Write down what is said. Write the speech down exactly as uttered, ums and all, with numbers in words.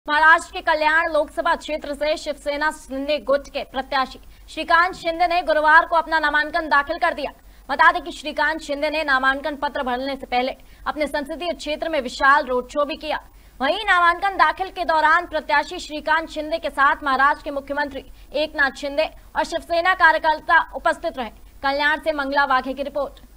महाराष्ट्र के कल्याण लोकसभा क्षेत्र से शिवसेना शिंदे गुट के प्रत्याशी श्रीकांत शिंदे ने गुरुवार को अपना नामांकन दाखिल कर दिया। बता दें कि श्रीकांत शिंदे ने नामांकन पत्र भरने से पहले अपने संसदीय क्षेत्र में विशाल रोड शो भी किया। वहीं नामांकन दाखिल के दौरान प्रत्याशी श्रीकांत शिंदे के साथ महाराष्ट्र के मुख्यमंत्री एकनाथ शिंदे और शिवसेना कार्यकर्ता उपस्थित रहे। कल्याण से मंगला वाघे की रिपोर्ट।